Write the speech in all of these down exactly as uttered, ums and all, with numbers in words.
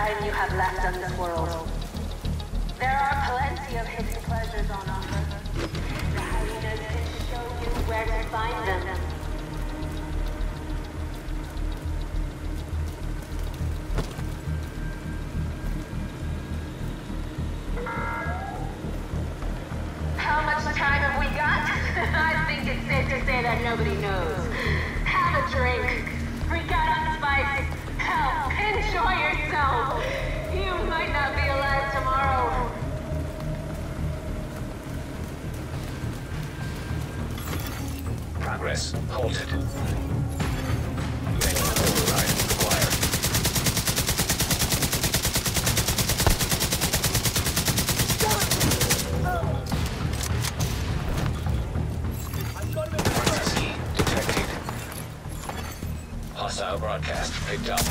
time you have left on this world. There are plenty of hidden pleasures on offer. The hyenas can show you where to find them. How much time have we got? I think it's safe to say that nobody knows. Have a drink. Freak out on spice. Hell, enjoy yourself. You might not be alive tomorrow. Progress halted. Manual override required. Frequency detected. Hostile broadcast picked up.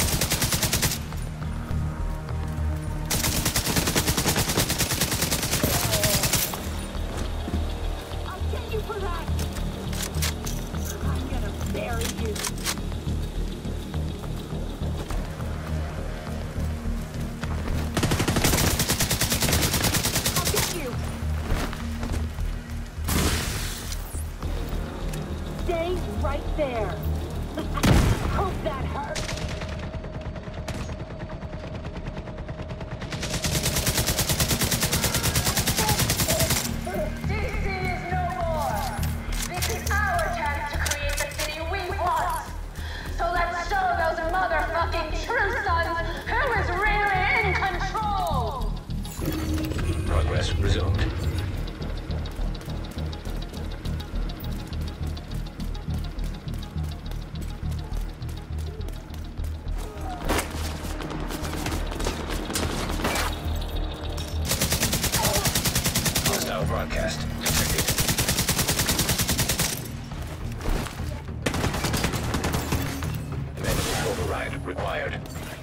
Stay right there. Hope that hurt. D C is no more. This is our chance to create the city we want. So let's show those motherfucking true sons who is really in control. Progress resumed. Broadcast detected. Manual override required.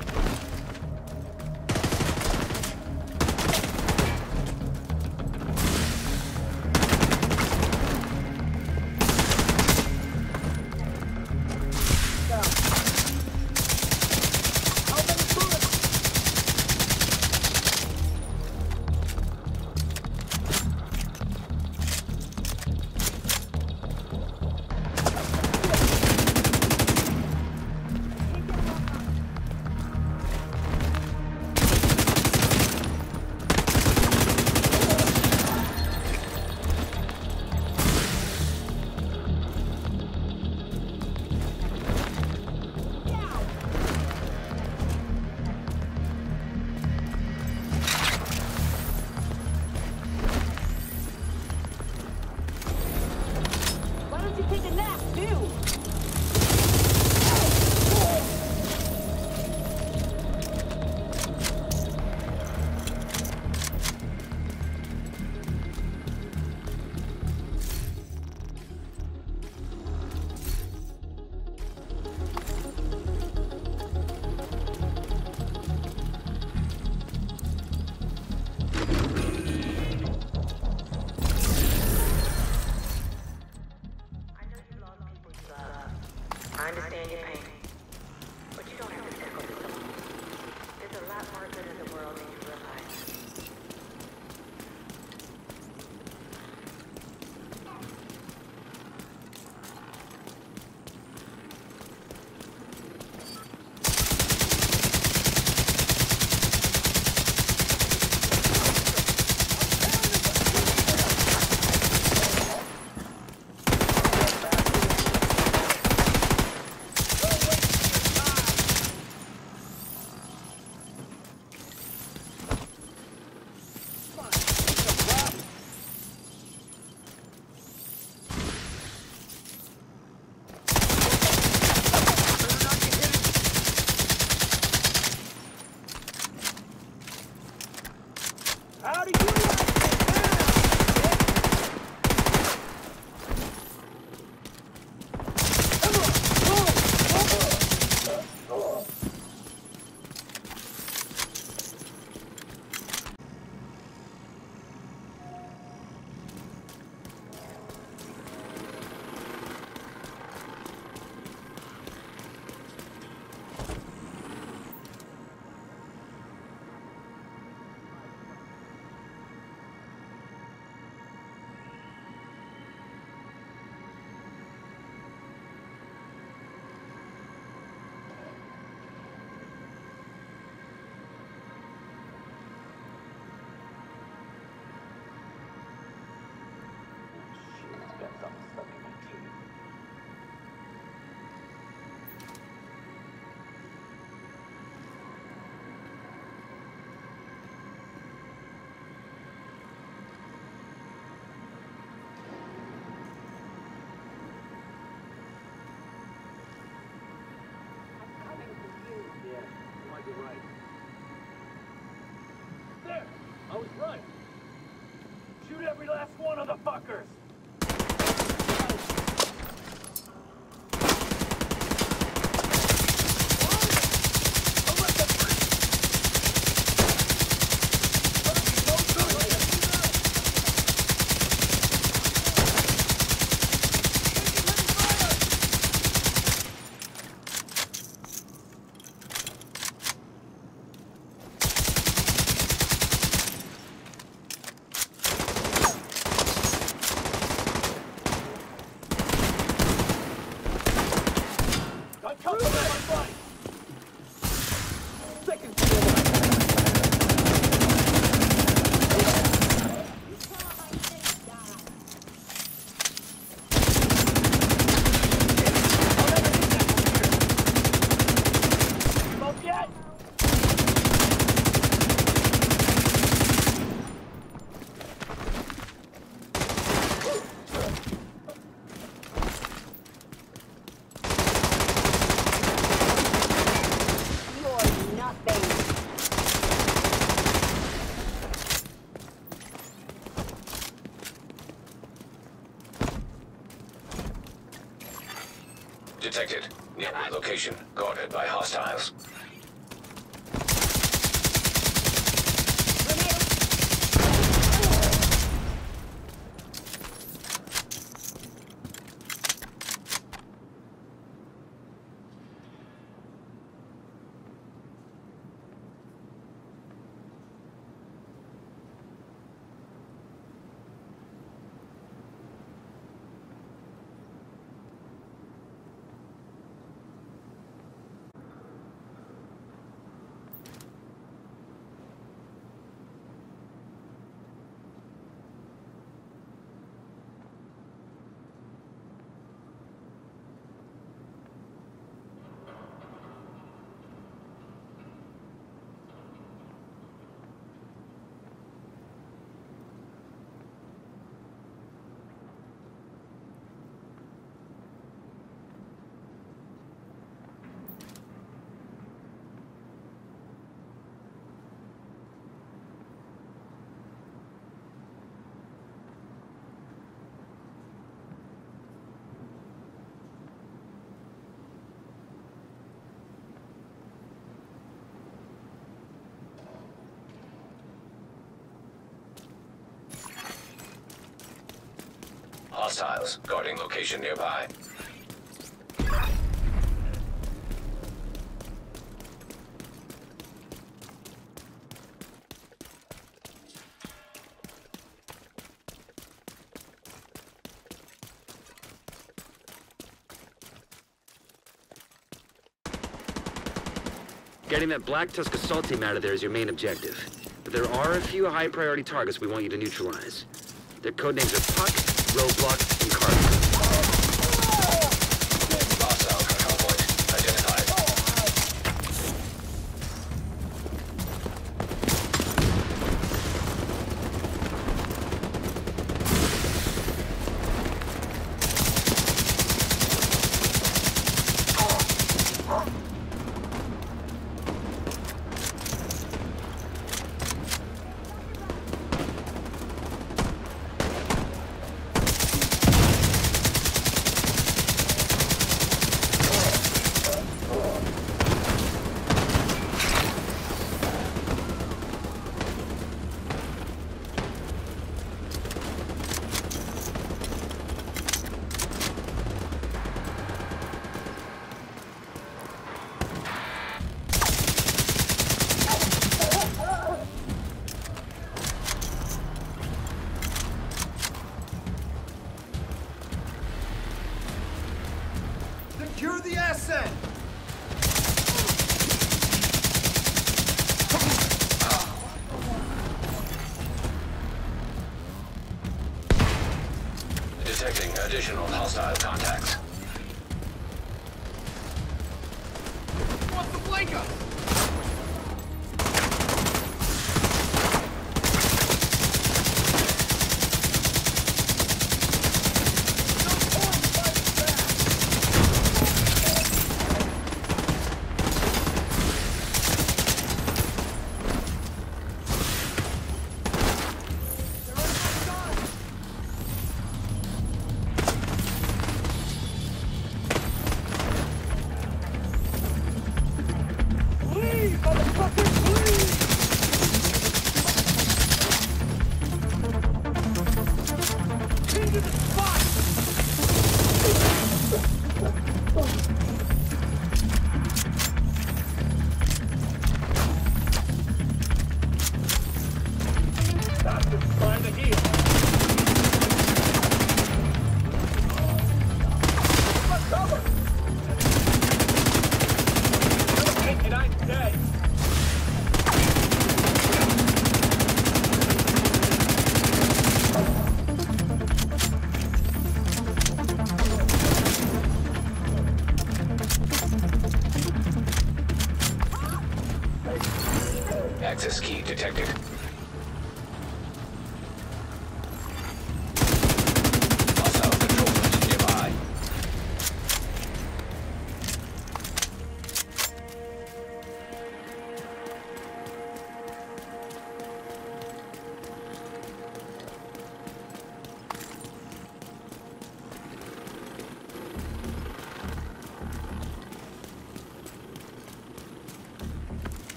I understand your pain, but you don't have to tackle this alone. There's a lot more good in the world than you realize. I was right. Shoot every last one of the fuckers! Detected. Nearby location. Guarded by hostiles. Hostiles. Guarding location nearby. Getting that Black Tusk assault team out of there is your main objective. But there are a few high-priority targets we want you to neutralize. Their codenames are Puck, Roadblock, and Carter. Hostile control point identified. Secure the asset! Detecting additional hostile contacts. What's the flank us? to the